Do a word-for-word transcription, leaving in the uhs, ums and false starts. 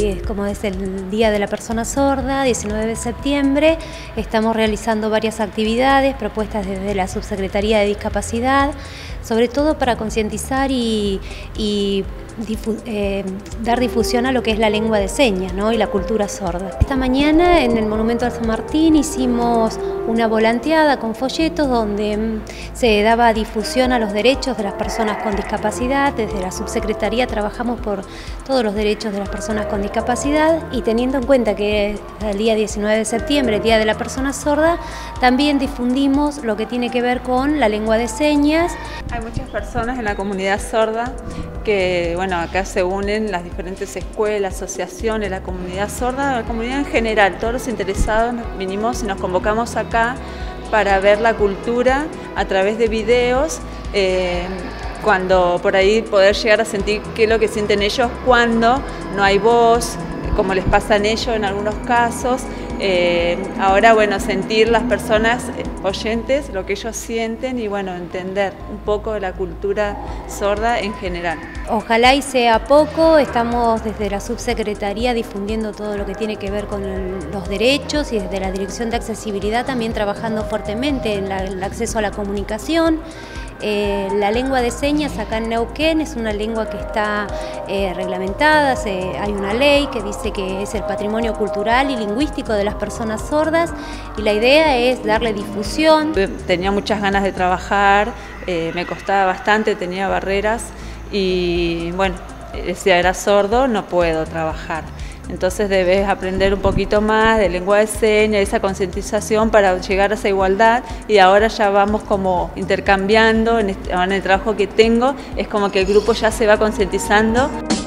hoy, como es el Día de la Persona Sorda, diecinueve de septiembre, estamos realizando varias actividades propuestas desde la Subsecretaría de Discapacidad, sobre todo para concientizar y, y difu eh, dar difusión a lo que es la lengua de señas, ¿no? Y la cultura sorda. Esta mañana en el Monumento al San Martín hicimos una volanteada con folletos donde mm, se daba difusión a los derechos de las personas con discapacidad. Desde la Subsecretaría trabajamos por todos los derechos de las personas con discapacidad y teniendo en cuenta que es el día diecinueve de septiembre, el Día de la Persona Sorda, también difundimos lo que tiene que ver con la lengua de señas. Hay muchas personas en la comunidad sorda que, bueno, acá se unen las diferentes escuelas, asociaciones, la comunidad sorda, la comunidad en general, todos los interesados vinimos y nos convocamos acá para ver la cultura a través de videos, eh, cuando por ahí poder llegar a sentir qué es lo que sienten ellos cuando no hay voz, como les pasa a ellos en algunos casos. Eh, ahora, bueno, sentir las personas oyentes, lo que ellos sienten y, bueno, entender un poco de la cultura sorda en general. Ojalá y sea poco, estamos desde la Subsecretaría difundiendo todo lo que tiene que ver con el, los derechos y desde la Dirección de Accesibilidad también trabajando fuertemente en la, el acceso a la comunicación. Eh, la lengua de señas acá en Neuquén es una lengua que está eh, reglamentada, se, hay una ley que dice que es el patrimonio cultural y lingüístico de las personas sordas y la idea es darle difusión. Tenía muchas ganas de trabajar, eh, me costaba bastante, tenía barreras y bueno, decía era sordo, no puedo trabajar. Entonces debes aprender un poquito más de lengua de señas, esa concientización para llegar a esa igualdad y ahora ya vamos como intercambiando, en, este, en el trabajo que tengo es como que el grupo ya se va concientizando.